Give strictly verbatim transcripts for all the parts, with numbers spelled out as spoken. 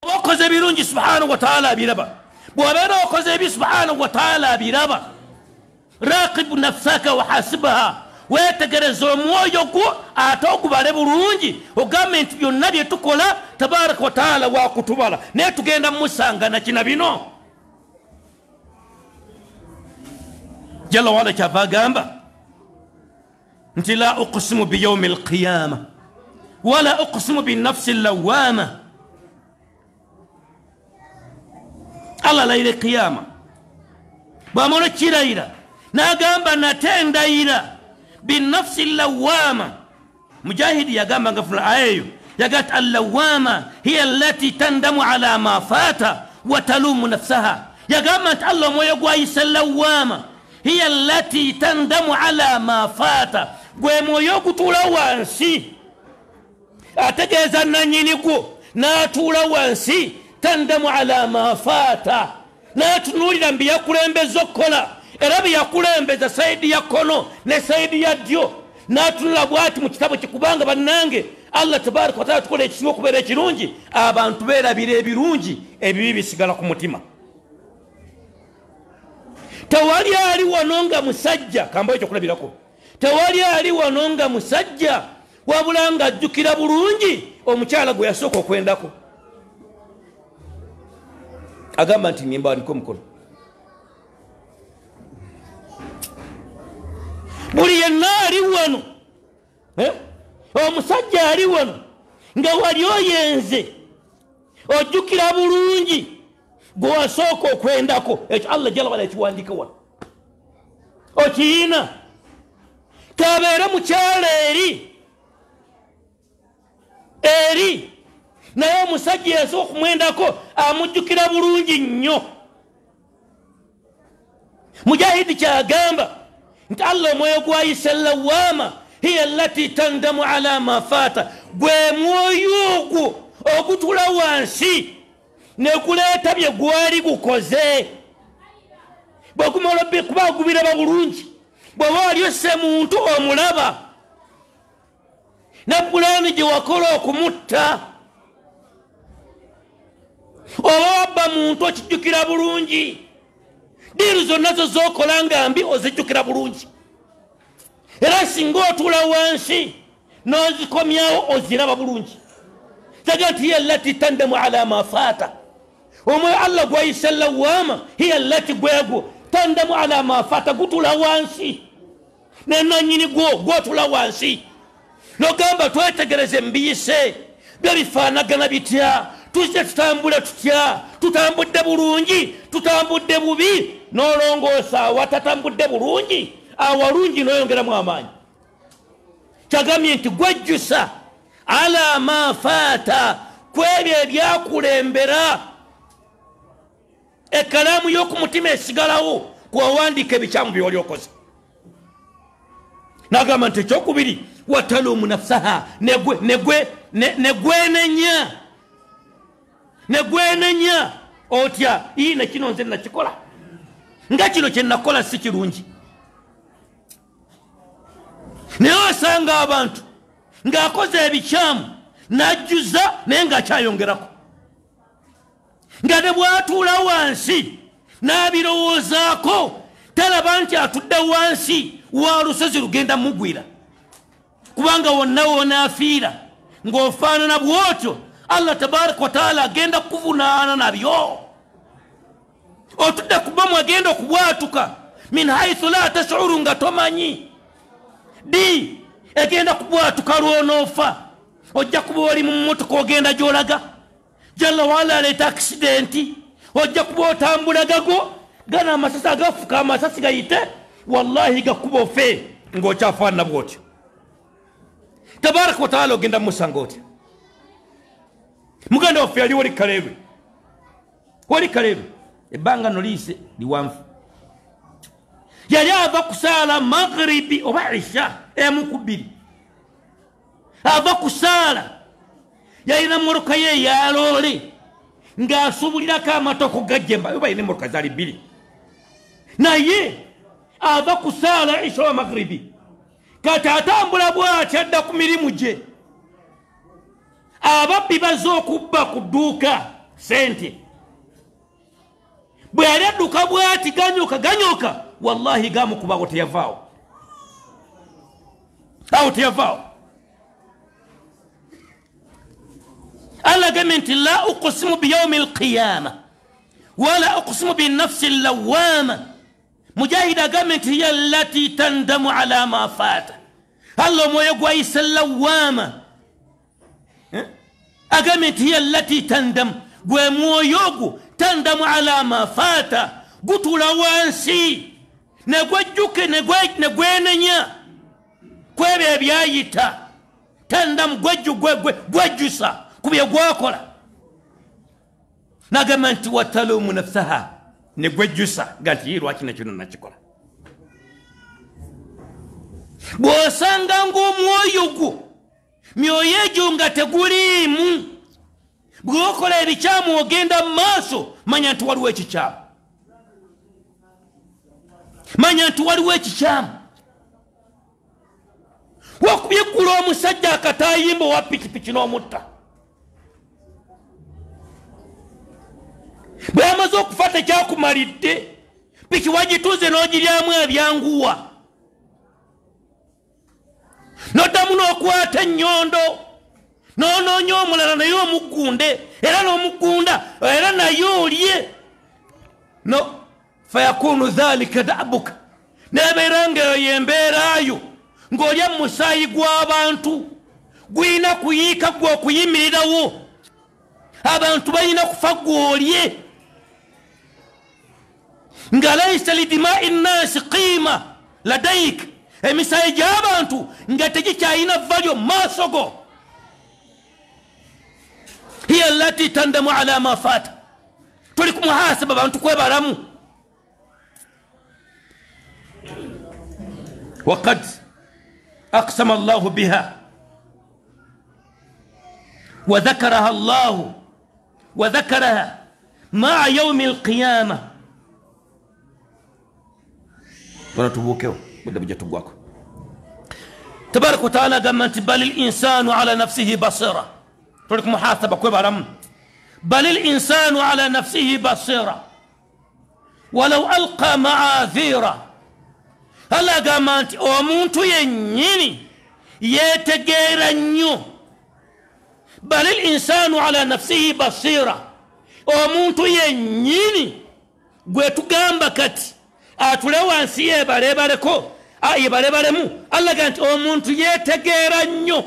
wakoze birungi subhanahu wa ta'ala biraba bwabera wakoze bi subhanahu wa ta'ala biraba raqib nafsaka wa hasibha wetegereza omwoyo gwo ate okubale bulungi ogambe nti byonna bye tukola tabaraka wa ta'ala wakutubala naye tugenda musangana kina bino jalla wala kyava gamba nti la uqsimu biyawmi alqiyama wala uqsimu binnafsi allawama Allah laile qiyama bwamono kiraira nagamba natendaira binnafsi allawama mujahid yagamba ngafuna ayeyo yagat allawama hiya allati tandamu ala ma fata wa talumu nafsaha yagamba nti Allah moyo gwayisa allawama hiya allati tandamu ala ma fata gwe moyo kutula wansi ategeza nanyini gwo natula wansi tandamu ala ma fata natunulira mbi yakulembeza okkola era bye yakulembeza saidi ya kono ne saidi ya ddyo natunula bwati mu kitabo kikubanga bannange Allah tabaraka wa taala tukola ekisibo okubeera ekirungi abantu beerabira ebirungi ebibi bisigala ku mutima tewali ali wano nga musajja kamba ekyo kulabirako tewali ali wano nga musajja wabula nga ajjukira bulungi omukyala gwe yasooka okwendako agamba nti nimba aliko mukono buli yenna ali wano omusajja ali wano nga wali oyenze ojjukira bulungi gwe wasooka okwendako ekyo Allah jalla wala ekiwandika wano okiina kabeera mukyala eri eri naye omusajja yasooka okumwendako amujjukira bulungi nnyo mujahidi kyagamba nti Allah omwoyo gwayisa allawama hiya allati tandamu ala ma fata gwe mwoyo ogwo ogutula wansi nekuleeta bye gwali gukoze bwekumala kuba gubiraba bulungi bw'oba wali osse muntu omulaba ne pulaani gye wakola okumutta oba wabba muntu okijjukira bulungi diiru zonna zo z'okola nga mbi ozijjukira bulungi era singa otuula wansi n'ozikomyawo oziraba bulungi taga nti hiya allati tandamu ala ma faata omwoyo Allah gwayisa allawama hiya allati gwegwo tandamu ala ma faata gutula wansi nenanyini gwo gwotula wansi nogamba twetegereze mbiyise byo bifaanagana bitya tuzze tutambule tutya tutambudde bulungi tutambudde bubi nolongoosa awatatambudde bulungi awalungi noyongeramu amaanyi kyagamye nti gwejjusa ala ma faata kwebyo ebyakulembera ekkalaamu y'okumutima esigalawo kuwawandiika ebikyamu byoli okoze nagamba nti ekyokubiri watalumu nafsaha negwenenya negwenenya otya ine kino nze nakikola nga kino kyenakola si kirungi naye osanga abantu ng'akoze ebikyamu n'ajjuza naye ng'akyayongerako nga ne bw'atuula wansi n'abirowoozaako talaba nti atudde wansi wa lusozi lugenda mugwira kubanga wonna wonaafiira ng'ofaanana bw'otyo Allah tabaraka wa taala agenda kuvunaana nabyo otudde ku bomu agenda okubwatuka min haithu la tashuru nga tomanyi di egenda kubwatuka lwonoofa ojja kuba oli mu mmotoka ogenda gy'olaga jalla wala aleeta aksidenti ojja kuba otambulagago gana amasasi agafuka amasasi gayite wallahi gakuba ofe ng'okyafaanana bw'otyo tabaraka wa taala ogenda mumusanga otya muganda waffe yali wali kaleebe wali kaleebe ebbanga noliise liwanvu yali ava kusaala maghribi oba isha emu ku bbiri ava kusaala yalina mmotoka ye yaloole ng'asubulirako amatoko gajjemba oba yalina emmotoka zaali bbiri naye ava kusaala isha wa maghribi kati atambula bw'ati adda ku mirimu gye ababbi bazze okubba ku dduuka sente bwe yali adduka bwati ganyoka ganyoka wallahi gamukubawo teyavaawo awo teyavaawo Allah agambye nti la uqsimu biyaumi alqiyama wala uqsimu binafsi allawama mujahidi agambye nti hiya allati tandamu ala ma fata Allah omwoyo gwayise lawama agambye nti hiya allati tandamu gwe mwoyo ogwo tandamu ala ma fata gutula wansi negwejjuke negwenenya kwebyo ebyayita tandamu gwejjusa ku bye gwakola nagamba nti watalumu nafsaha negwejjusa nga nti lwaki nakino nakikola bw'osanga ng'omwoyo gwo myoyo egyo nga teguliimu bw'okola ebikyamu ogenda mu maaso manya nti waliwo ekikyamu manya nti waliwo ekikyamu wakubyeggula omusajja akatayimba owa pikipiki n'omutta bwe amaze okufa tekyakumalidde piki wagituze n'ogiryamu ebyanguwa noddamu n'okwata ennyondo n'onoonya omulala naye omuggunde era n'omugunda era naye olye no fayakunu dhalika dabuka nebeera ngaeyo yembeerayo ng'olya mu musaayi gw'abantu gwina kuyiika gwe okuyimirirawo abantu balina kufa gw'olye nga laisa lidimai nnasi qiima ladaik emisaayi gy'abantu nga tegikyayina valyo mu maaso go hiya allati tandamu ala ma fata tuli ku muhasaba abantu kwebalamu وقد أقسم الله بها وذكرها الله وذكرها مع يوم القيامة تبارك وتعالى قال بل الإنسان على نفسه بصيرة تلك محاسبة كبرى بل الإنسان على نفسه بصيرة ولو ألقى معاذيره Allah gamba nti omuntu yennyini yeetegeera nnyo bal linsanu ala nafsihi basira omuntu yennyini gwe tugamba kati atule wansi yebalebaleko yebalebalemu Allah gamba nti omuntu yeetegeera nnyo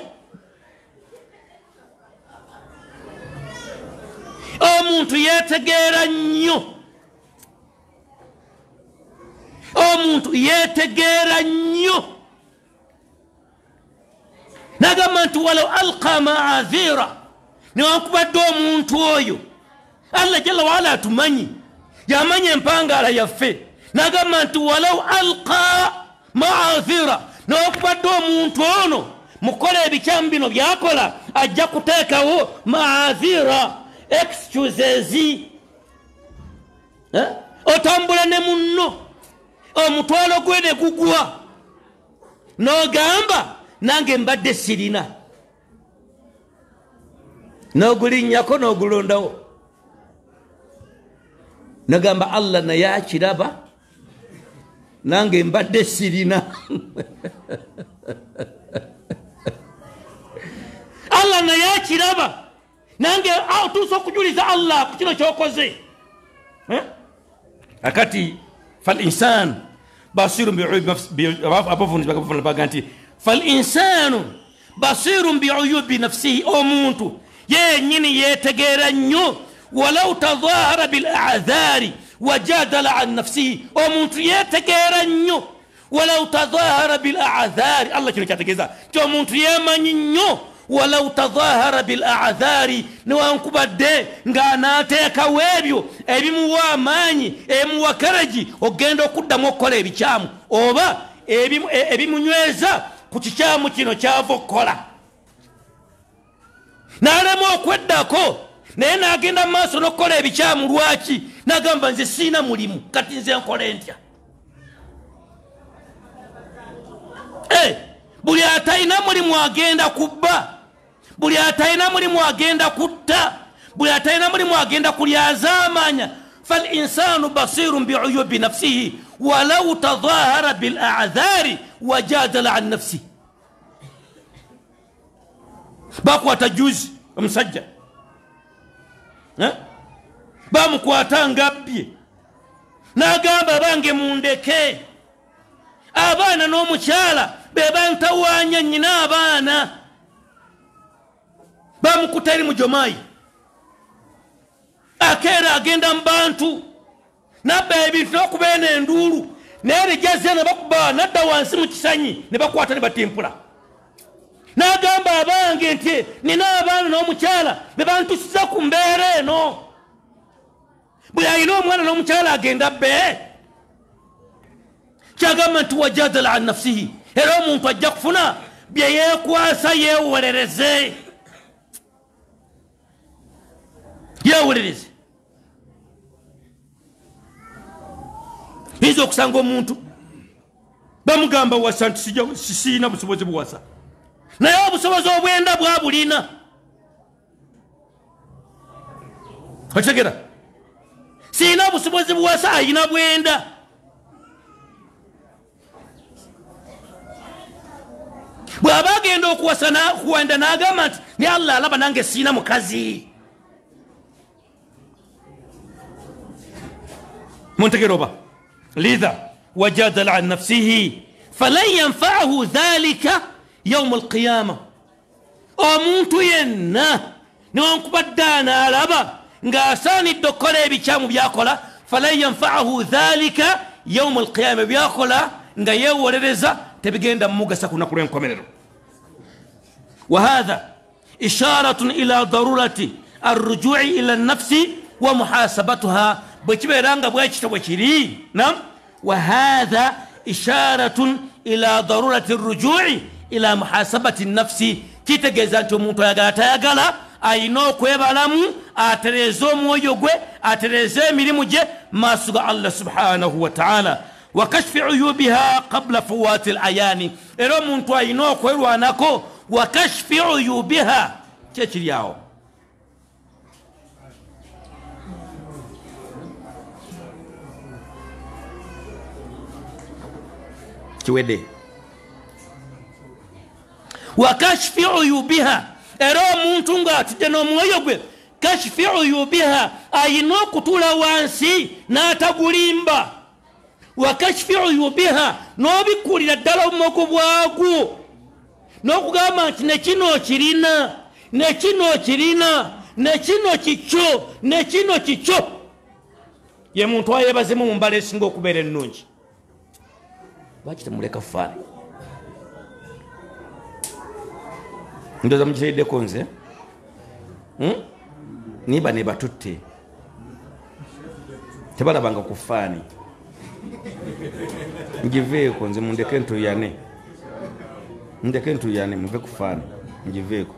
omuntu yeetegeera nnyo omuntu yeetegeera nnyo nagamba nti walaw alqa maazira newankubadde omuntu oyo Allah jalla waala atumanyi yamanya empangala yaffe nagamba nti walaw alqa maazira newankubadde omuntu ono mukola ebikyamu bino byakola ajja kuteekawo maazira excuses eh? otambula ne munno omutwalo gwe ne gugwa n'ogamba nange mbadde sirina n'ogulinnyako n'ogulondawo nagamba Allah naye akiraba nange mbadde sirina Allah naye akiraba nange otuusa okujuliza Allah ku kino kyokoze akati فالإنسان بصير بعيوب فالإنسان بصير بعيوب نفسه أمونتو ينيني يتجرنيو ولو تظاهر بالأعذار وجادل عن نفسه أمونتو يتجرنيو ولو تظاهر بالأعذار الله كنا كاتجزا أمونتو يمنيو ولو تظاهر بالأعذار نوانكبدde ng'anaateeka weebyo ebimuwa amaanyi ebimuwa karaji ogenda okuddamu okukola ebikyamu oba ebimunyweza ku kikyamu kino kyava okukola n'alema okweddako naye n'agenda mu maaso n'okukola ebikyamu lwaki n'agamba nze siina mulimu kati nze nkole ntya buli atalina mulimu agenda kubba buli atalina mulimu agenda kutta bwe atalina mulimu agenda kulyazaamanya. فالإنسان بصير بعيوب نفسه ولو تظاهر بالأعذار وجادل عن نفسه. bakwata juzi omusajja bamukwata ngabbye n'agamba bange mundeke, abaana n'omukyala be bantawaanya nnyina abaana, bamukuta eri mu Jomayi akeera agenda mu bantu nabba ebintu n'okubeena enduulu naye lijazya ne bakuba nadda wansi mu kisanyi ne bakwata ne batimpula. N'agamba abange nti nina abaana n'omukyala be bantusiza ku mbeera eno. Bwe alina omwana n'omukyala agenda bbe kyagamba nti wajadala an nafsihi, era omuntu ajja kufuna bye yeekwasa yeewolereze, yeewolereze. Yinza okusanga omuntu bamugamba wasa nti sisiina busobozi buwasa, naye obusobozi obwenda bwabulina. okitegera, siina busobozi buwasa, ayina bwenda. bw'aba agenda okuwasa kuwenda n'agamba nti ne Allah alaba nange siina mukazi. muntegera oba لذا وجادل عن نفسه فلن ينفعه ذلك يوم القيامة. omuntu yenna newankubaddaana alaba ng'asaanidde okukola ebikyamu byakola, falan yanfa'ahu dhalika yawma alqiyama, byakola nga yeewolereza tebigenda mumugasa ku lunaku lw'enkomerero. وهذا إشارة إلى ضرورة الرجوع إلى النفس ومحاسبتها. بكبيرانغا بويتشتا وكيري نعم. وهذا إشارة إلى ضرورة الرجوع إلى محاسبة النفس. كي تجزانتو مونتو يغاتا يغالا أينو كويبالامو أتريزو مويوغوي أتريزو ميريموجي ما سوغا الله سبحانه وتعالى وكشف عيوبها قبل فوات الأيان. إرو مونتو أينو كويرواناكو وكشف عيوبها تشرياو kiwedde wakashfi uyubiha. Era omuntu ng'atudde n'omwoyo gwe kashfi uyubiha, ayina okutula wansi n'atagulimba. wakashfi uyubiha, n'obikkulira ddala obumogo bwagwo n'okugamba nti ne kino kirina ne kino kirina ne kino kikyo ne kino kikyo. ye muntu ayebazemu mu mbala esinga okubeera ennungi. Lwaki temuleka faani? Ndoza mukiteeddeko nze niba ne batutte tebalabanga ku faani. ngiveeko nze mundeke ntuyane, ndeke ntuyane muve ku faani ngiveeko.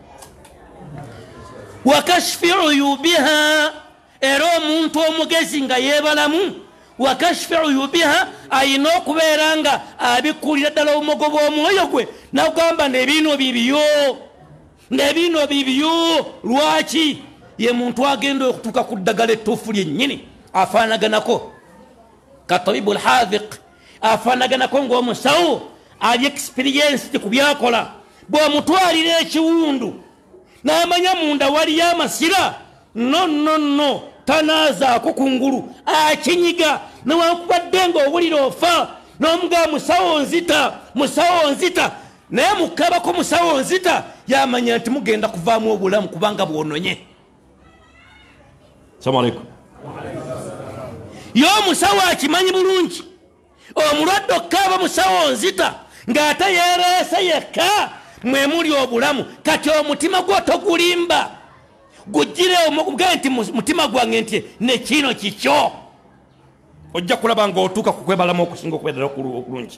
wakashfi uyubiha, era omuntu omugezi nga yeebalamu wakashfi uyubiha ayina okubeera nga abikkulira ddala obumogo bw'omwoyo gwe n'agamba nebino bibiyo nebino bibiyo. Lwaki? ye muntu agenda okutuuka ku ddagala ettuufu lyennyini afaanaganako katabibu alhaadhiq, afaanaganako ng'omusawo ali experienced ku byakola. bw'omutwalira ekiwundu n'amanya munda waliyo amasira, no no no tanaazaako kungulu akinyiga. newankubadde ng'owulira ofa n'omugaba musawo nzita musawo nzita, naye mukabako musawo nzita yamanya nti mugenda kuvaamu obulamu kubanga bwononye. Assalamu alaikum. Yo musawo akimanyi bulungi omulwadde okkaaba musawo nzita ng'ate yeereese yekka mwe muli obulamu. kati omutima gwo togulimba, gujjire omugee nti mutima gwange nti ne kino kikyo. ojja kulaba ng'otuuka ku kwebalamu okusinga okubeerera okulungi.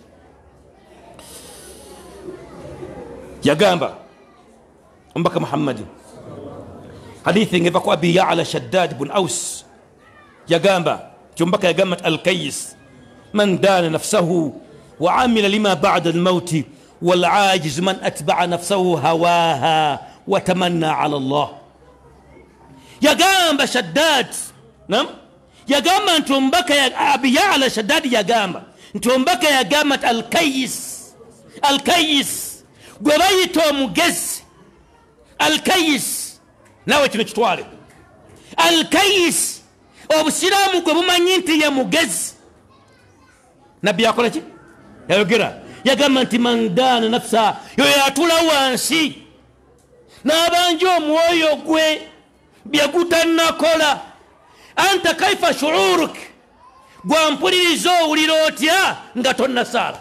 yagamba omubaka Muhammadi hadithi ngeva ku Abi Ya'la Shaddad bun Aus, yagamba omubaka yagamba nti al-kayyis man daana nafsahu wa amila lima ba'da al-mauti wal-ajiz man atba'a nafsahu hawaha wa tamanna ala Allah. yagamba Shaddad nam yagamba nti ombaka ya Abi Ya'la Shaddad yagamba nti ombaka yagamba al-Kayis al-Kayis gwe bayita omugezi al-Kayis nawe kino kitwale al-Kayis obusiraamu gwe bumanyi nti ye mugezi nabbi yakola ki yayogera yagamba nti man daana nafsa yo yatula wansi n'abanja omwoyo gwe byegutanakola anta kaifa shuuruk gwampuliriza owulira otya nga tonnasaala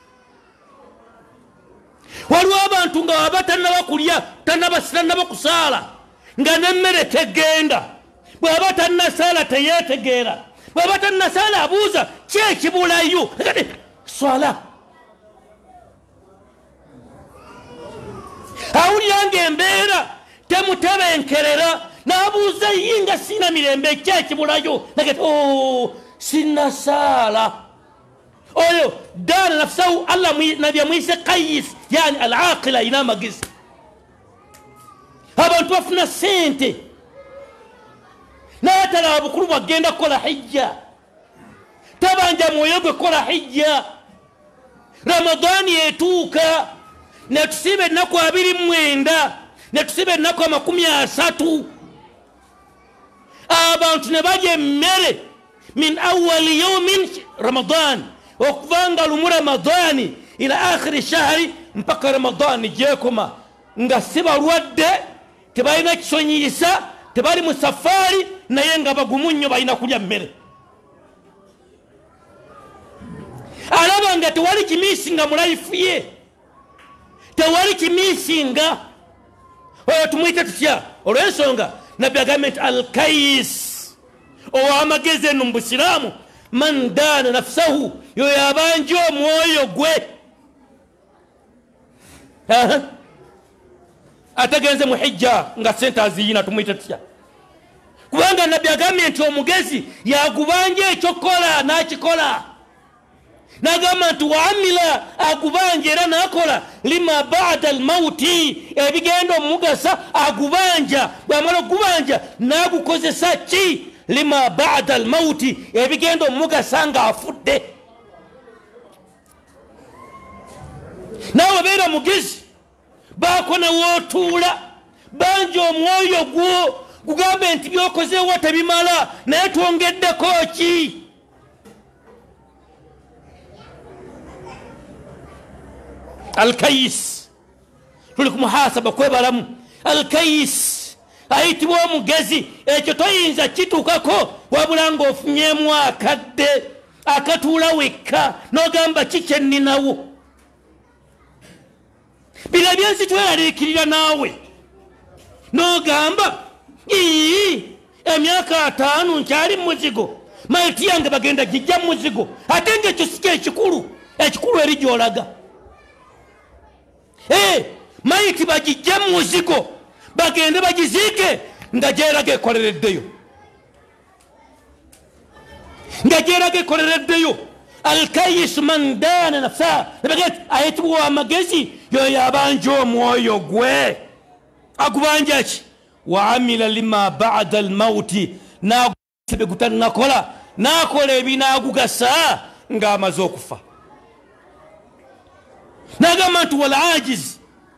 waliwo abantu nga waba tannaba kulya tannaba kusaala nga nemmere tegenda bw'aba tannasaala teyeetegeera bw'aba tannasaala abuuza ki ekibulayo swala awulira ng'embeera temutebenkerera n'abuuza yinga sina mirembe ki ekibulayo nagati o sinnasaala oyo daana nafsahu allah nabi amwise Kayis yani al-aqila ina amagezi abantu bafuna sente n'atalaba bukulu bwagenda kukola hijja tabanja mwoyo gwe kukola hijja Ramadani etuuka netusiba ennaku abiri mwenda netusiba ennaku amakumi asatu abantu ne balya emmere min awali yaumin Ramadan okuvanga lumu Ramadani ila akhiri shahri mpaka Ramadani jekoma nga si balwadde tebalina kisonyiyisa tebali mu safari naye nga bagumu nnyo balina kulya mmere alaba nga tewali kimiisinga mu life ye tewali kimiisinga oyo tumuyite tutya olw'ensonga nabbi agambye nti al-Kayis ow'amagezi eno mu busiraamu man daana nafsahu yo yabanja omwoyo gwe atagenze mu hijja nga sente aziyina tumuyite tutya kubanga nabbi agambye nti omugezi yagubanja ekyokukola n'akikola nagamba nti waamila agubanja era nakola lima ba'da al-mauti ebigenda omugasa agubanja bwamala okubanja nagukozesa ki lima ba'da al-mauti ebigenda omugasa nga afudde nawe beera mugezi baako nawootuula banja omwoyo gwo gugambe nti byokozeewo tebimala naye twongeddeko ki al-Kayis tuli ku muhasaba kwebalamu al-Kayis ayitibwa omugezi ekyo toyinza kituukako wabula ng'ofunyemu akadde akatuula wekka n'ogamba kikyenninawo bino byensi tweraliikirira naawe n'ogamba ii emyaka ataano nkyali muzigo maiti yange bagenda gijja muzigo ate ng'ekyo si kyekikulu ekikulu eri gy'olaga Eh, maiti bagijje muzigo bagende bagiziike nga gyeraga ekolereddeyo nga gyeraga ekolereddeyo al-Kayis man daana nafsa ayitibwa amagezi yoyo abanja omwoyo gwe agubanja ki waamila lima ba'da al-mauti nagusebe gutanakola nakola ebinaagugasa ng'amaze okufa nagamba nti wal ajiz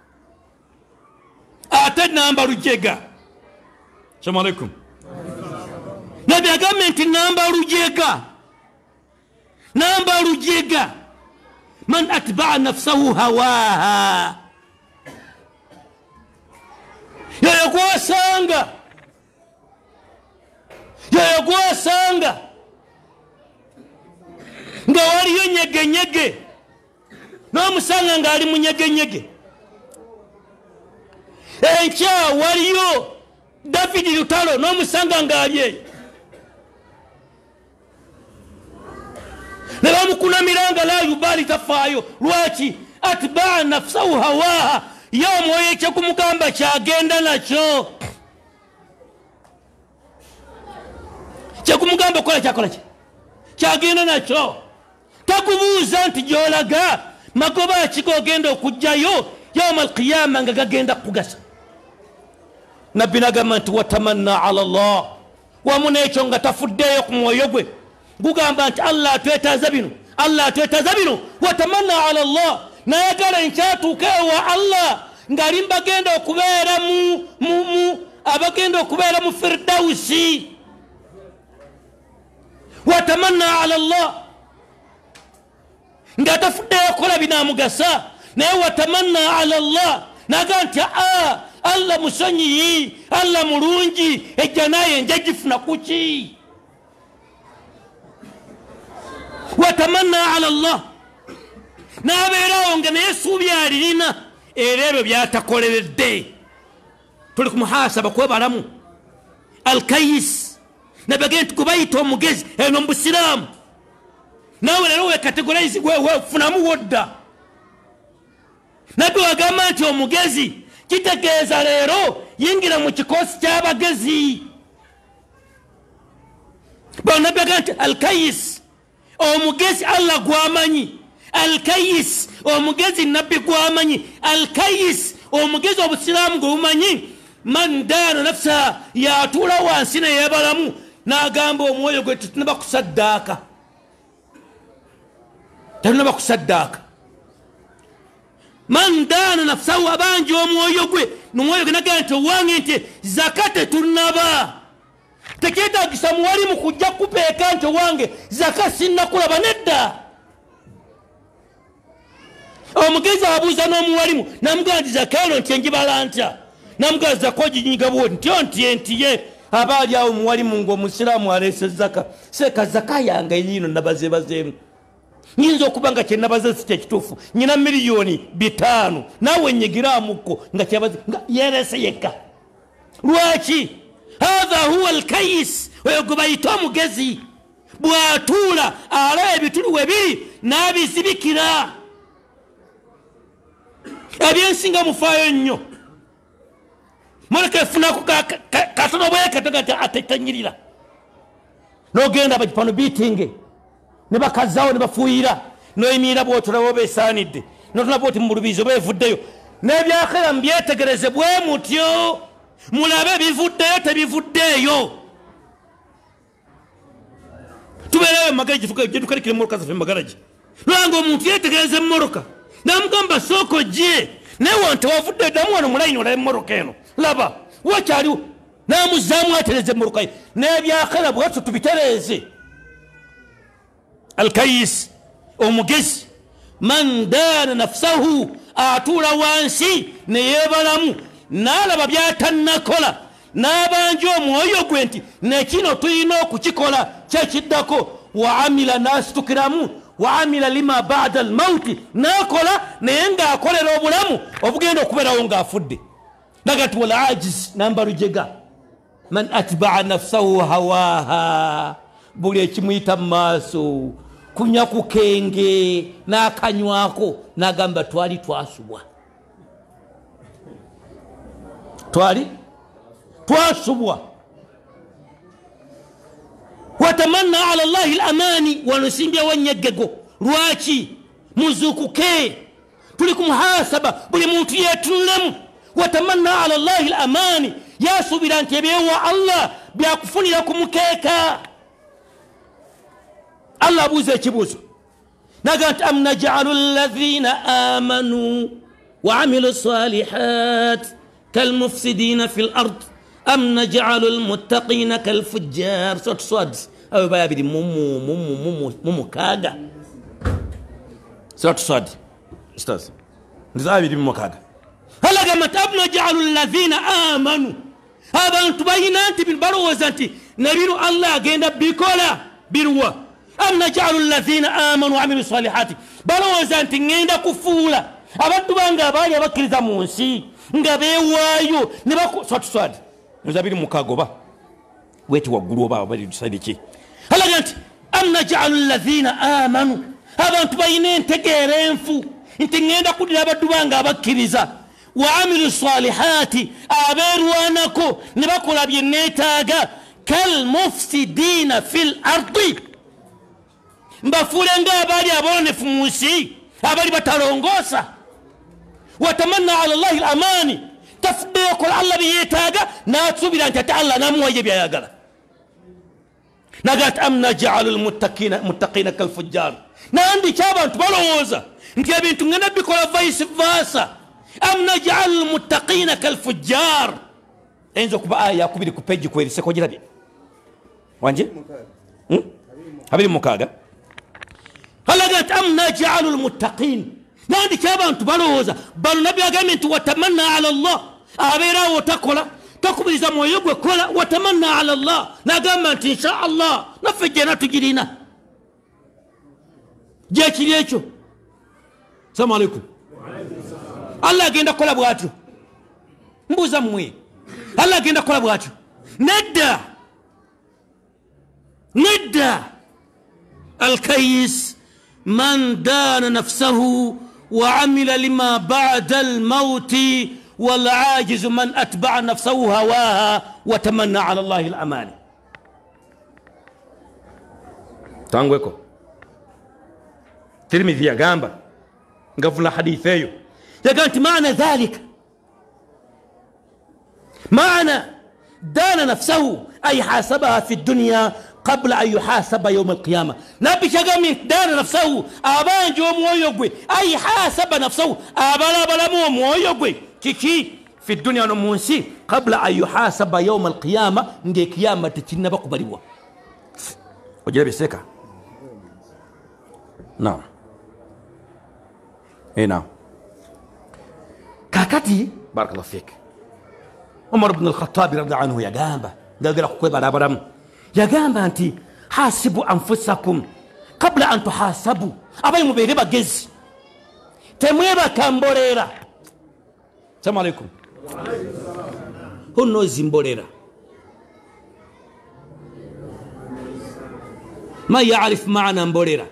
ate namba lujega salamu alaikum nabi agambye nti namba lujega namba lujega man atba'a nafsahu hawaha yoyo gwosanga yoyo gwosanga nga waliyo nyegenyege n'omusanga ng'ali mu nyegenyege enkya waliyo Davidi Lutalo n'omusanga ng'ali eyo ne bamukunamiranga la yubali tafaayo lwaki atbaa nafsahu hawaha ye omwoyo ekyekumugamba kyagenda nakyo kyekumugamba okola kyakola ki kyagenda nakyo takubuuza nti gy'olaga magoba ki gogenda okujjayo yawma alqiyama nga gagenda kugasa nabbi nagamba nti watamanna ala Allah wamu n'ekyo nga tafuddeeyo ku mwoyo gwe gugamba nti Allah atwetaaza bino Allah atwetaaza bino watamanna ala Allah nayagala nkyatuuka ewa Allah ng'ali mbagenda okubeera mu mu mu abagenda okubeera mu firdausi watamanna ala Allah nga tafuddeeyo kola binamugasa naye watamanna ala Allah naga nti a Allah musonyiyi Allah mulungi ejja naye nja gifuna kuki watamanna ala Allah n'abeerawo nga naye essuubi alirina era ebyo byatakoleredde tuli ku muhasaba kwebalamu alkayis nabagenda nti kubayita omugezi eno mu busiraamu naawe leero wekategorize wefunamu wodda nabbi wagamba nti omugezi kitegeeza leero yingira mu kikoosi ky'abagezi bona nabbi nti alkayis omugezi Allah gwamanyi alkayis omugezi nabbi gwamanyi alkayis omugezi obusiraamu gwebumanyi man daana nafsa yatuula wansi neyebalamu n'agamba omwoyo gwe tetunaba kusaddaaka tetunaba kusaddaaka man daana nafsahu abangi omwoyo gwe nomwoyo gwe nagamba nti owange nti zaka tetunaba tekyetaagisa muwalimu kujja kupeeka nti owange zaka sinnakulaba nedda omugezi abuuza n'omuwalimu namugamba nti zaka eno nti engibala ntya namugamba zaka oginyiga bwoti ntyo ntiye ntiye aba ali awo muwalimu ng'omusiraamu aleese zaka seeka zaka yange eyino nabazeebazeemu nyinza okuba nga kyenabaze si kyekituufu nyina miliyoni bitaano naawe nyigiraamukko nga kyabaze nga yereese yekka lwaki hatha huwa alkayis oyo gwe bayita omugezi bw'atuula alaba ebituli we biri n'abizibikira ebyensinga mufaayo nnyo muleka efunako katono bwekataga nti atetanyirira n'ogenda abagipano biitinge ne bakazaawo ne bafuuyira n'oyimirira bw'otulaba oba esaanidde n'otulaba oti mu lubiizi oba evuddeyo n'ebyakhera mbyetegereze bwe mutyo mulabe bivuddeyo tebivuddeeyo tubeereyo mumagaraji gyetukalikira emmotoka zaffe mumagaraji lwanga omuntu yetegereza emmoroka namugamba sooko gye naye wante wavuddeyo ddamu wano mulayini olaba emmoroka eno laba wakyaliwo n'amuzaamu atereza emmoroka ye n'ebyakhera bwatyo tubitereeze alkayis omugezi man daana nafsahu atuula wansi neyeebalamu n'alaba byatannakola n'abanja omwoyo gwe nti nekino tulina okukikola kyekiddako wa amila n'asitukiramu wa amila lima bada almauti n'akola naye ng'akolera obulamu obugenda okubeerawo ng'afudde naga nti wala ajiz nambalujega man atbaa nafsahu hawaha buli ekimuyita mu maaso kunya ku kenge n'akanywako n'agamba twali twasubwa twali twasubwa watamanna ala llahi lamani wanusimbya wanyegego lwaki muzukuke tuli ku muhasaba buli muntu yetunulemu watamanna ala llahi lamani yasubira nti ebyewa Allah byakufunira ku mukeeka Allah abuuza ekibuuzo naga nti am naj'alu alladhina amanu wa amilu salihat kalmufsidina fi l-ard am naj'alu almuttaqina kalfujjar sot swad awe baya biri mumu mumu mumu mumu kaga sot swad stars ndiza biri mumu kaga halaga matab naj'alu alladhina amanu abantu bayina nti bilbaroza nti nabiru Allah agenda bikola birwa am naj'alu alladhina amanu wa amilu salihati baroza nti ngenda kufuula abantu banga abali abakiriza mu nsi nga beewaayo ne bakuswat nzabiri mukagoba weti waggulu oba bali tusali ki halaga nti am naj'alu alladhina amanu abantu bayina entegeera enfu nti ngenda kudira abaddu banga abakkiriza wa amilu salihati abeerwanako ne bakola bye neetaaga kalmufsidina fil ardi mbafuule ng'abaali aboonefu mu nsi abali batalongoosa watamanna ala llahi lamani tasbihu Allah biyetaga natsubira nti Allah namuwaye byayagala nagat amna ja'alul muttaqina muttaqina kal fujjar nandi kyabantu balowooza nti ebintu ngenda bikola vice versa amna ja'alul muttaqina kal fujjar enzo kuba aya kubiri ku page kwerise ko girabi wanje hmm? habiri mukaga halagat amna ja'alul muttaqin nandi kyabantu balowooza balu nabi agamenti watamanna ala Allah abera wotakola takubiriza moyo gwe kola watamanna ala Allah nagamba nti insha Allah nafejena tugirina je kiri ekyo. Assalamu alaikum. Allah agenda kola bwatyo mbuza mmwe Allah agenda kola bwatyo nedda nedda alkayis man dana nafsahu wa amila lima ba'da al-maut والعاجز من أتبع نفسه هواها وتمنى على الله الأماني. تانغوكو ترمذي يا جامبا قفل حديثيو يا قالت معنى ذلك معنى دان نفسه أي حاسبها في الدنيا قبل أن يحاسب يوم القيامة. نبي شغامي دان نفسه أبان جو مويوغوي أي حاسب نفسه أبلا بلا مو مويوغوي كيكي في الدنيا نمونسي قبل أن يحاسب يوم القيامة نجي قيامة تتنبا قبريوا وجلبي سيكا. نعم اي نعم كاكاتي بارك الله فيك عمر بن الخطاب رضي الله عنه يا جامبا قال لك كوي بارا برام يا جامبا انت حاسبوا انفسكم قبل ان تحاسبوا ابي مبيربا جز تمويبا كامبوريرا. السلام عليكم. هو زيمبوريرا ما يعرف معنى مبوريرا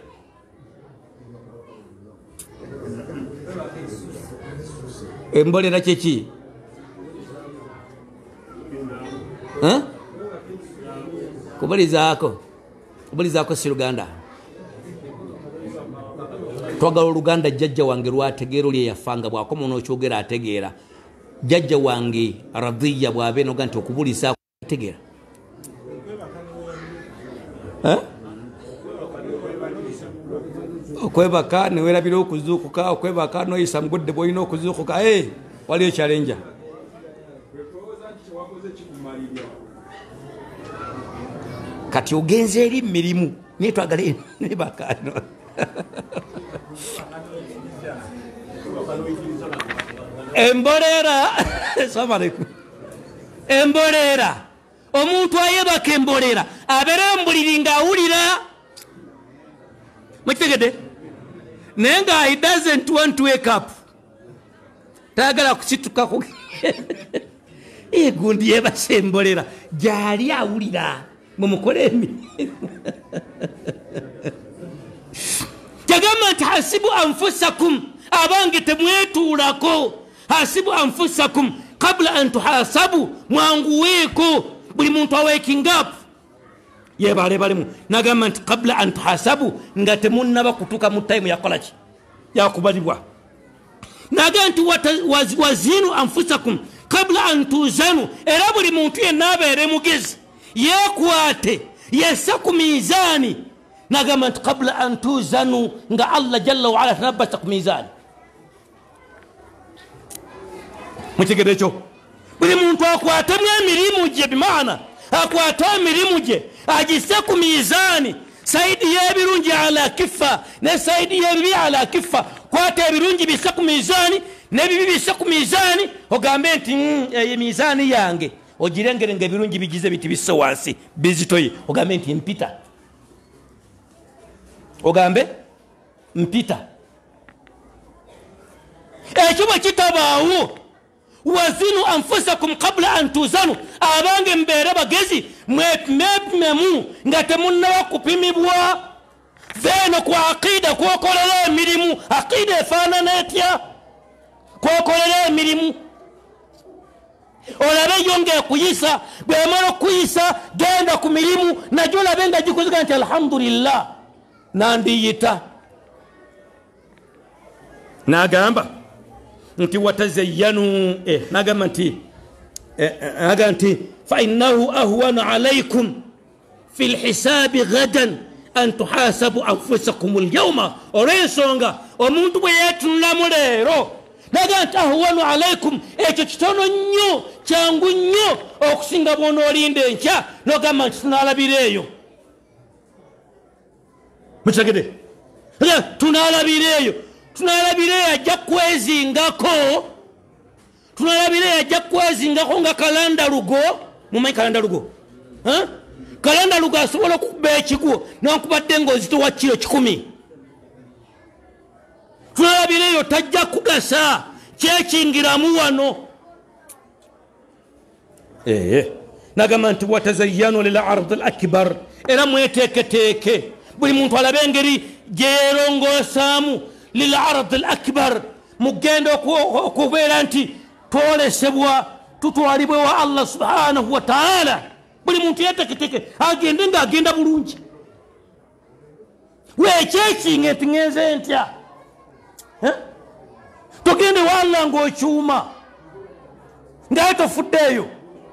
mbolera kyeki ha kubalizaako kubalizaako si Luganda twagala Luganda jjajja wange lwategeera oli yafanga bwako muno kyogera ategeera jjajja wange radhiya bwabe noga nti okubuliza ategeera ha okwebaka newerabira okuzuukuka okwebaka noyisa mugudde bwolina okuzuukuka e waliyo challenge kati ogenze eri mirimu nitwagale nebakano embolera assalamu alaikum embolera omuntu ayebaka embolera abere embuliri ng'awulira mukitegedde nenga he doesn't want to wake up tagala kusituka ku e gundi yebase embolera jali awulira mumukole emirimu Jagama hasibu anfusakum abange temwetuulako hasibu anfusakum kabla an tuhasabu mwanguweeko buli muntu awaking up yebale balemu nagamba nti kabla an tuhasabu nga temunnaba kutuuka mu time yakolaki yakubalibwa naga nti wazinu anfusakum kabla an tuzanu era buli muntu yenna abeere mugezi yekwate yesse ku mizaani nagamba nti kabla an tuzanu nga Allah jalla wa ala tanabbasa ku mizaani mukigere ekyo buli muntu akwatemu emirimu gye bimaana akwata emirimu gye agisse ku mizaani saidi y'ebirungi ala kifa ne saidi y'ebibi ala kifa kwata ebirungi bisse ku mizaani n'ebibi bisse ku mizaani ogambe nti eyo mizaani yange ogirengere nga ebirungi bigize biti bisse wansi bizitoye ogambe nti mpita ogambe mpita ekyo bwe kitabaawo wazinu anfusakum qabla an tuzanu abange mbeere bagezi mwepimepimemu nga temunnaba kupimibwa veno kwa aqida kwokolera emirimu aqida efaanana etya kwokolera emirimu olabe yo ng'ekuyisa bwemala okuyisa genda ku mirimu najyo olabe nga gikuziga nti alhamdulillah nandiyita nagamba nti watazayyanu eh nagamba nti aga nti fa innahu ahwanu alaykum fi alhisabi ghadan an tuhasabu anfusakum alyawma olensonga omuntu bwe yetunulamu leero naga nti ahwanu alaykum ekyo kitono nnyo kyangu nnyo okusinga bw'onoolinda enkya nogamba nti tunaalabira eyo mukyagede tunaalabira eyo tunaalabira eyo ajja kwezingako tunaalabira eyo ajja kwezingako nga kalanda lugo mumanyi kalanda lugo kalanda lugo asobola okukuba ekigwo nankubadde ng'ozitowa kiro kikumi tunaalabira eyo tajja kugasa kyekingiramu wano ee nagamba nti watazayyanu lil ardi al akbar era mweteeketeeke buli muntu alabe engeri gyerongosaamu lil ardi al akbar mugenda okubeera nti twolesebwa tutwalibwe wa Allah subhanahu wa ta'ala buli muntu yeteeketeke agende ng'agenda bulungi weekyekinga enti ngenze ntya togende wa Allah ng'okyuma ngaye tofuddeeyo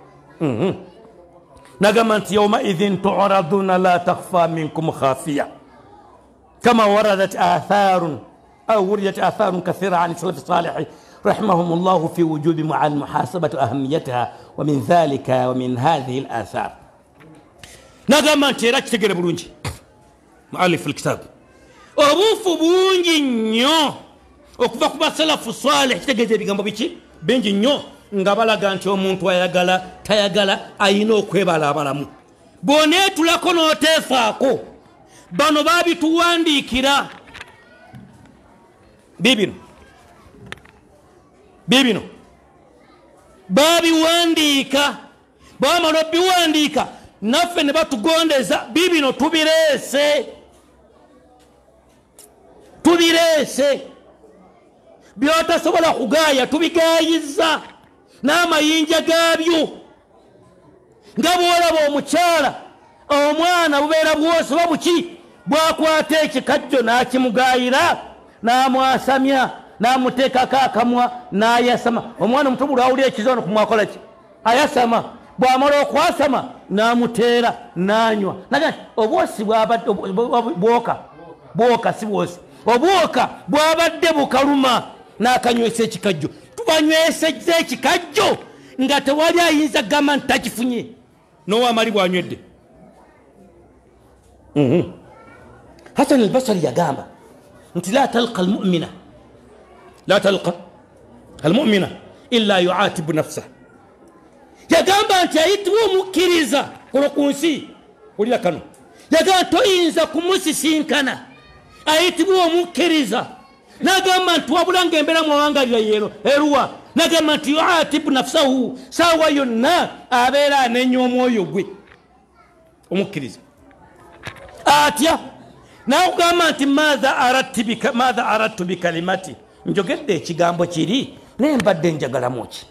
nagamba nti yawma idhin tu'raduna la takhfa minkum khafiya kama waradat atharun aw wuridat atharun kathira an salaf salih رحمهم الله في وجوب مع المحاسبة أهميتها ومن ذلك ومن هذه الآثار نقام أنت راك تقرأ برونجي مؤلف الكتاب أبوف بونجي نيو وكفاك بسلف الصالح تقرأ بيقام بيشي بنجي نيو ngabala ganti omuntu ayagala tayagala ayina okwebala balamu bonetu lako notefaako bano babituwandiikira bibino bibino babiwandiika bamala biwandiika naffe ne batugondeza bibino tubireese tubireese byotasobola kugaaya tubigaayizza n'amayinja gaabyo nga bw'olaba omukyala omwana bubeera bwose oba buki bwakwata ekikajjo n'akimugaayira n'amwasamya n'amuteekako akamwa n'ayasama omwana omuto buli awulira ekizono kumwakola ki ayasama bw'amala okwasama n'amuteera n'anywa naga obwosi bwoka bwoka si bwosi obwoka bwabadde bukaluma n'akanywesa ekikajjo tubanywesezza ekikajjo nga tewali ayinza gamba nti takifunye n'owamali bw'anywedde Hasan al-Basri yagamba nti la talqa al-mu'mina la talqa al-mu'mina illa yu'atibu nafsahu yagamba nti ayitibwa omukkiriza kuno ku nsi ulira kano yagamba toyinza kumusisinkana ayitibwa omukkiriza nagamba nti wabula ng'embeera mwawangalira yero eruwa nagamba nti yu'atibu nafsahu saawa yonna abeera anenya omwoyo gwe omukkiriza atya nakugamba nti maatha aradtu bikalimati njogedde ekigambo kiri naye mbadde njagalamu ki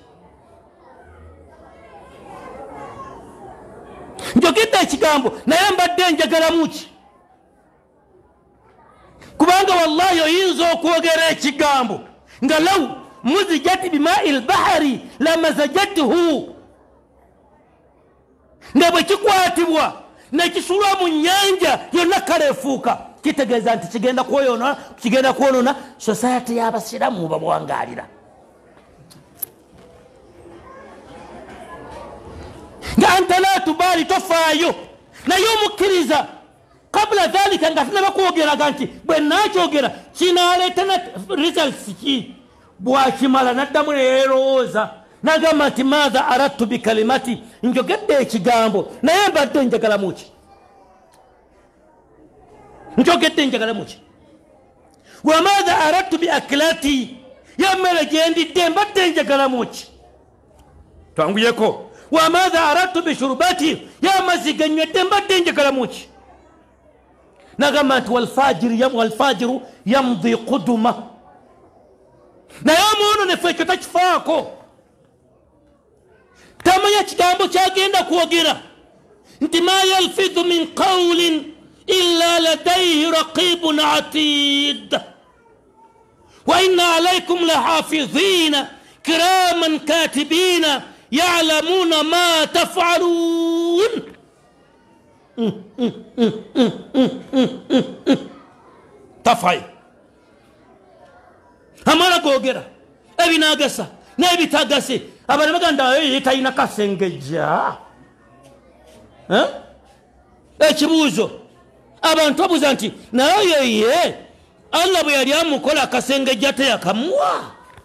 njogedde ekigambo naye mbadde njagalamu ki kubanga wallahi oyinza okwogera ekigambo nga law muzijat bimai lbahari lamazajathu nga bwe kikwatibwa nekisulwa mu nyanja yonna kale efuuka kitegeeza nti kigenda kwoyoona kigenda kwonona society y'abasiramu babwangalira nga anta la tubaali tofaayo naye omukkiriza kabula dhalika nga tinaba kwogeraga nti bwe nakyogera kinaaleeta na results ki bwakimala naddamu neyeerowooza nagamba nti maatha aradtu bikalimati njogedde ekigambo naye mbadde njagalamu ki njogedde njagalamu ki wa maatha aradtu biakilati yammere gyendidde mbadde njagalamu ki twanguyeko wa maatha aradtu bishurubati yamazzi genywedde mbadde njagalamu ki nagamba nti walfajiru yamdi quduma naye omwono neffe ekyo takifaako tamanya kigambo kyagenda kwogera nti ma yalfidhu min qawlin illa ladayhi raqibun atid وإن عليكم لحافظين كراما كاتبين يعلمون ما تفعلون. تفعل amala googera ebinaagasa n'ebitagase abana baganda ye talina kasengejja ekibuuzo abantu babuuza nti naye ye Allah bwe yali amukola akasengejja teyakamuwa.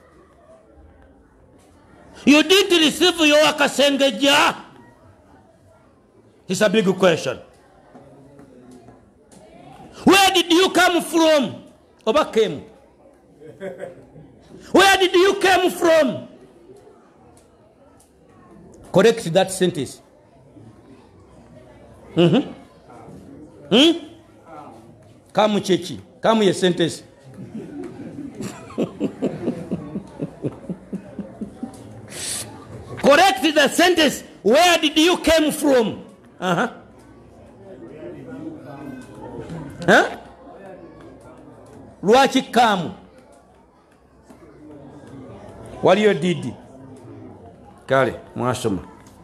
You didn't receive your kasengejja. It's a big question. Where did you come from? Oba came. Where did you come from? Correct that sentence. Mm-hmm. Hmm? Come chechi. Come your sentence. Correct the sentence. Where did you come from? Uh-huh. Huh? Lwaki kamu? Waliyo didi. Kale, mwasoma.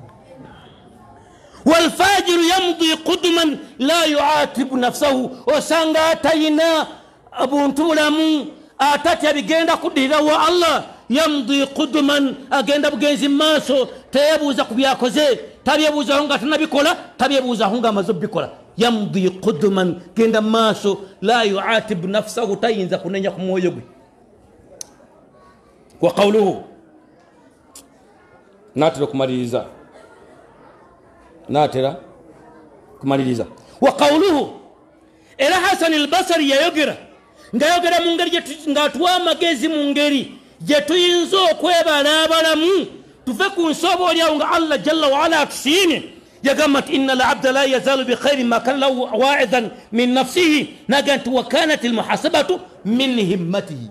والفاجر يمضي قدما لا يعاتب نفسه. وسانغا تينا أبو انتولامو آتاتي بيجينا قدينا والله يمضي قدما أجينا بجنز ماسو تيبوزا كبياكوزي تبيبوزا هونغا تنبيكولا تبيبوزا هونغا مزبيكولا. يمضي قدما جينا ماسو لا يعاتب نفسه تينزا كنينيا كمويوغي. وقوله ناترو كماليزا ناترا كماليزا. وقوله إلى حسن البصري يغير ngayogira mu ngeri ngatwa magezi mu ngeri je tuyinzo okwebala abalamu tuve ku nsobo olyawo nga Allah jalla wa ala atusine yagamba inna al-abda la yazalu bi khairin ma kana lahu wa'idan min nafsihi nagant wa kanat al-muhasabatu min himmatihi.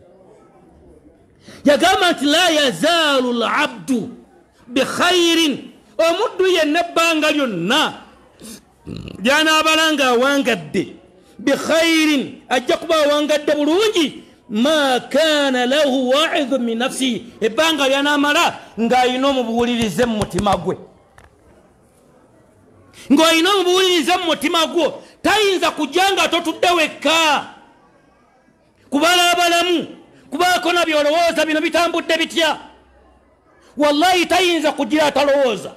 yagamba la yazalu al-abdu bi khairin omuddu yenabanga lyonna jana abalanga wangadde بخير أجاكبا وانقد برونجي ما كان له واعظ من نفسه إبانغا يانا ملا نغا ينوم بولي لزم متماغوي نغا ينوم بولي لزم متماغوي تاينزا كجانغا تتدوكا كبالا بلامو كبالا كنا بيولووزا بنا بيتامبو دبتيا والله تاينزا كجيرا تلووزا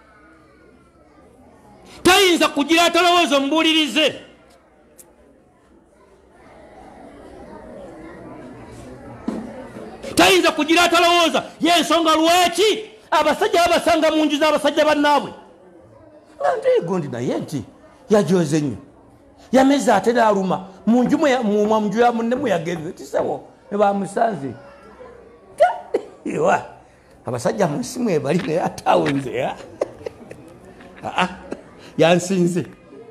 تاينزا كجيرا تلووزا مبولي لزم tayinza kugira atalowooza yensonga lwaki abasajja abasanga mu nju z'abasajja bannaabwe nti gondi naye nti yajoze nnyo yameza ate n'aluma mu nju mu nju ya munne muyagenze tisawo ne bamusanze iwa abasajja mu nsi mwebali naye atawonze yansinze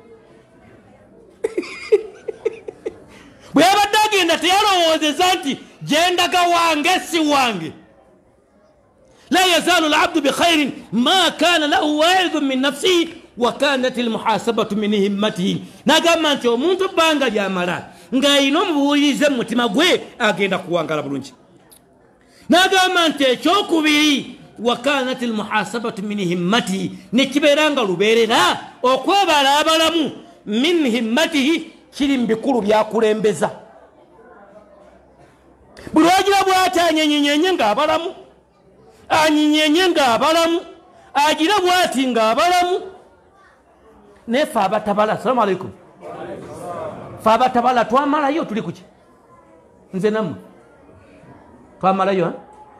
bwe yabadde agenda teyalowoozeza nti jendaga wange si wange. لا يزال العبد بخير ما كان له واعظ من نفسه وكانت المحاسبة من همته. نagamba nti omuntu bbanga lyamala ng'ayina omubuulize mu mutima gwe agenda kuwangala bulungi. Nagamba nti ekyokubiri وكانت المحاسبة من همته nekibeera nga lubeerera okwebala abalamu min himmatihi kiri mu bikulu byakulembeza. buli wagira bw'ati anyenyenyenye ng'abalamu anyenyenye ng'abalamu agira bw'ati ng'abalamu naye ffe abatabala assalamu alaikum ffe abatabala twamalayo tuli kuki nze nammwe twamalayo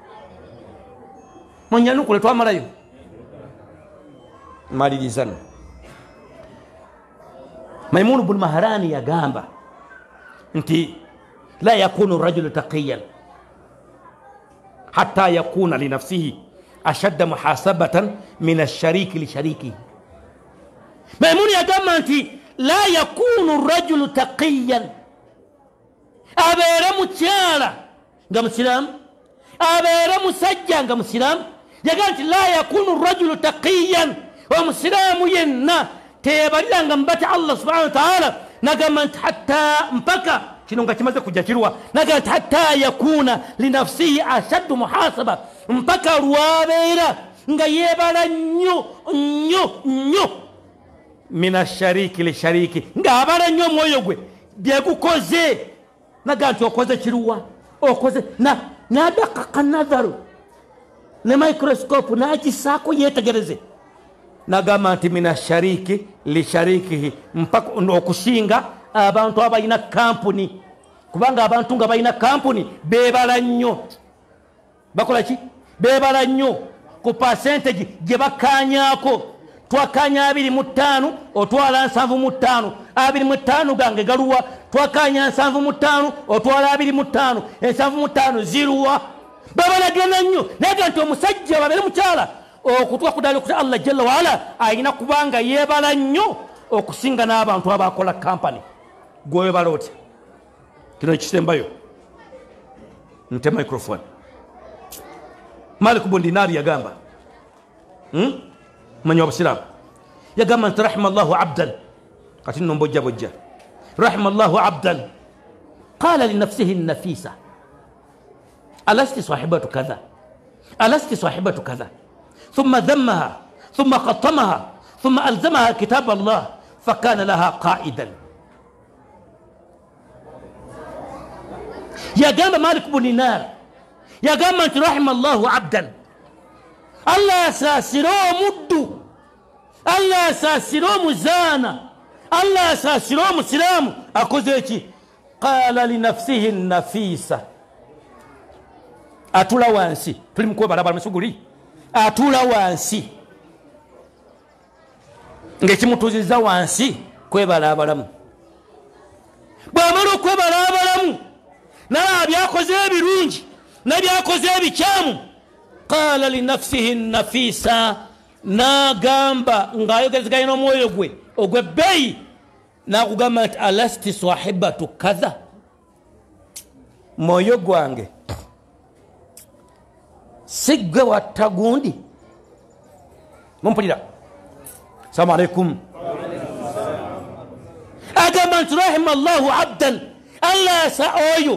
munyanukule twamalayo malirizano. Maimunu bun Maharani yagamba nti لا يكون الرجل تقيا حتى يكون لنفسه أشد محاسبة من الشريك لشريكه. ميمون يقول أنت لا يكون الرجل تقيا أبير متشالا قام السلام أبير مسجا قام السلام يقول لا يكون الرجل تقيا ومسلام ينا تيبالي قام بات الله سبحانه وتعالى نقام أنت حتى مبكى kino nga kimaze kujja kirwa naga hatta yakuna linafsihi ashaddu muhasaba mpaka lwabeera nga yebala nnyo nnyo nnyo mina shariki li shariki nga abala nnyo omwoyo gwe byegukoze naga nti okoze kiruwa okoze na nadakaka nadharu ne microscope nagisaako yetegereze nagamba nti mina shariki li sharikihi mpaka okusinga abantu abalina kampuni kubanga abantu nga balina kampuni bebala nnyo bakola ki bebala nnyo ku percentage gye bakanyaako twakanya abiri mu ttaano otwala nsanvu mu ttaano abiri mu ttaano gange galuwa twakanya nsanvu mu ttaano otwala abiri mu ttaano ensanvu mu ttaano ziruwa babalagana nnyo naye nti omusajja babere mukyala okutwa kudali okuti Allah jalla waala ayina kubanga yebala nnyo okusinga n'abantu abakola kampani gwewebala otya kino ekisembayo nte microphone Malik ibn Dinar yagamba hmm? manya abasiramu yagamba nti rahimallahu abdan kati nno mbojja bojja rahimallahu abdan qala linafsihi nafisa alasti sahibatu kadha alasti sahibatu kadha ثم ذمها ثم قطمها ثم ألزمها كتاب الله فكان لها قائدا يا قام مالك بن دينار يا قام أنت رحم الله عبدا الله يساسرو مدو الله يساسرو مزانا الله يساسرو مسلام أكوزيتي قال لنفسه النفيسة أتولا وانسي تلم كوبا لابا المسوغولي atula wansi ngekimutuziza wansi kwebala abalamu bwamala okwebala abalamu naye byakoze ebirungi nabyakoze ebikyamu qala linafsihi nafisa nagamba ng'ayogezeganya n'omwoyo gwe ogw'ebbeeyi nakugamba nti alasti sahibatu kadha mwoyo gwange sigwe watagundi mumpulira salamu alaikum agamba nti rahima allahu abdan allah yasa oyo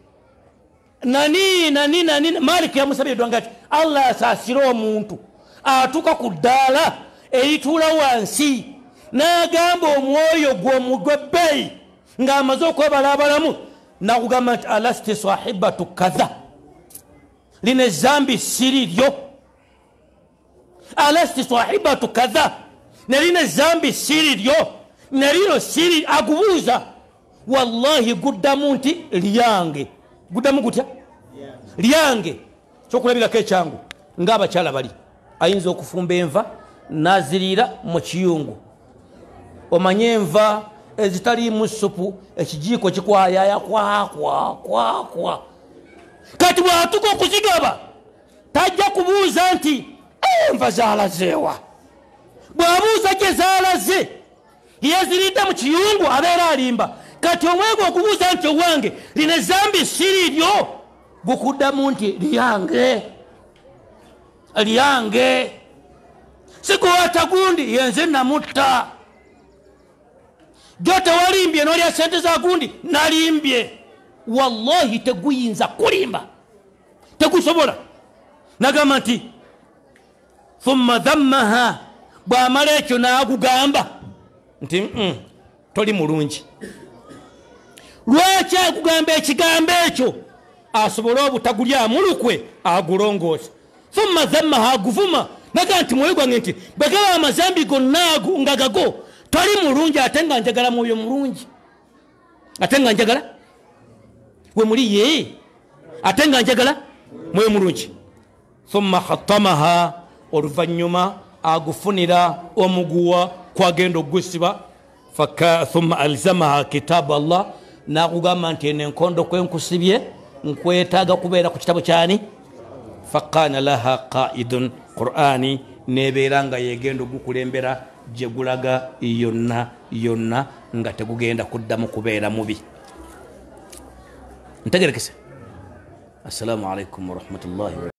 nani nani nani Malik yamusabye ngati allah yasasira omuntu atuka ku ddaala eyituula wansi n'agamba omwoyo gw'omugwebbeeyi ng'amaze okwebala abalamu nakugamba nti alasti sahibatu kadha line zambi siri lyo alasti sahibatu kadha neline zambi siri lyo nelino siri agubuuza wallahi guddamu nti lyange guddamu gutya lyange kyokulabirako ekyangu ng'abakyala bali ayinza okufumba enva naziriira mu kiyungu omanye enva ezitaliimu supu ekijiiko kikwayaya kwakwa kwakwa kati bwatuka okuzigaba tajja kubuuza nti enva zaalazeewa bw'abuuza gye zaalaze yeziridde mu kiyungu abeera alimba kati omwego okubuuza nti owange lina zambi siri lyo gukuddamu nti lyange lyange sikuwata gundi yenze namutta gyo tewalimbye n'olya sente za gundi nalimbye wallahi teguyinza kulimba tegusobola nagamba nti thumma dhammaha bw'amala ekyo n'agugamba nti mm, toli mulungi lwaki agugamba ekigambo ekyo asobole obutagulyamu lukwe agulongoose thumma dhammaha aguvuma naga nti mwoyo gwange nti bwegaba amazambi gonnaago nga gago toli mulungi ate nga njagala mwoyo mulungi ate nga njagala we muli ye ate nga njagala mwoyo mulungi thumma khatamaha oluvannyuma agufunira omuguwa kwagenda ogusiba faka thumma alzamaha kitabu Allah nakugamba nti enenkondo kwenkusibye nkwetaaga kubeera ku kitabo kyani fakana laha qaidun qur'ani nebeera nga yegenda ogukulembera gye gulaga yonna yonna nga tegugenda kuddamu kubeera mubi ntegerekese assalamu alaikum warahmatullahi